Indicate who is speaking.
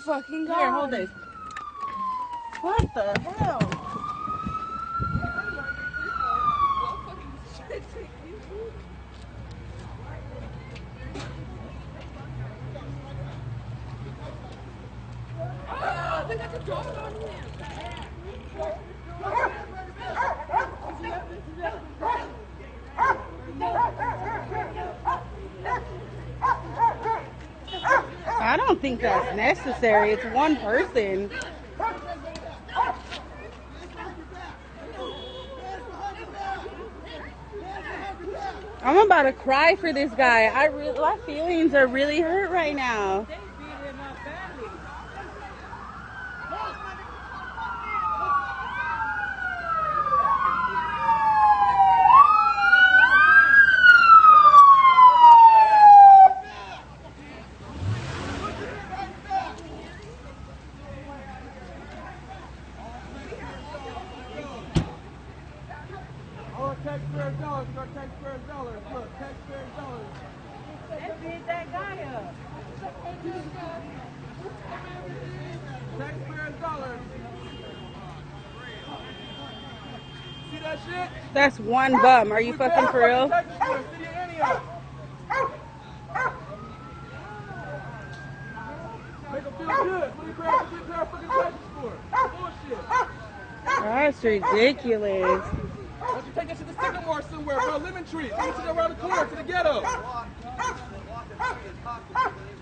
Speaker 1: Fucking God.
Speaker 2: Here, hold this.
Speaker 1: What the hell? I don't think that's necessary. It's one person. I'm about to cry for this guy. My feelings are really hurt right now.
Speaker 3: Taxpayers' dollars, our taxpayers' dollars. Look, taxpayers' dollars.
Speaker 2: Let's beat that guy up.
Speaker 3: Taxpayers' dollars. See that shit?
Speaker 1: That's one bum. Are you fucking for real?
Speaker 3: Taxes for the city of Antioch. Make them feel good. What do you pay our fucking taxes for? Bullshit.
Speaker 1: That's ridiculous.
Speaker 3: Why don't you take that shit to Sycamore somewhere, bro? Lemon Tree. Take it to around the corner, to the ghetto.